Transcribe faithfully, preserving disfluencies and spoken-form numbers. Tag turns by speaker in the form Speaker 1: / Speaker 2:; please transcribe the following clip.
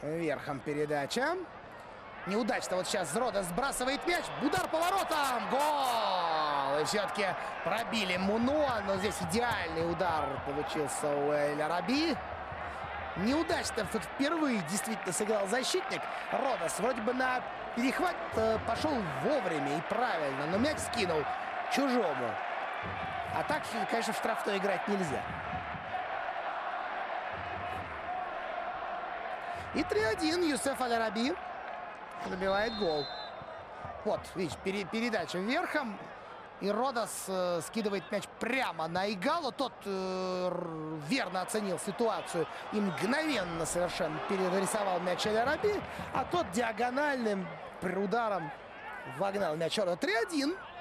Speaker 1: Верхом передача. Неудачно вот сейчас Родос сбрасывает мяч. Удар поворотом. Гол! И все-таки пробили Мунуа. Но здесь идеальный удар получился у Эль-Араби. Неудачно впервые действительно сыграл защитник. Родос вроде бы на перехват пошел вовремя и правильно. Но мяч скинул чужому. А так, конечно, в штрафной играть нельзя. И три один. Юсеф Эль-Араби забивает гол. Вот, видишь, пере передача верхом. И Родос э, скидывает мяч прямо на Игало. Тот э, верно оценил ситуацию и мгновенно совершенно перерисовал мяч Эль-Араби. А тот диагональным ударом вогнал мяч. три один.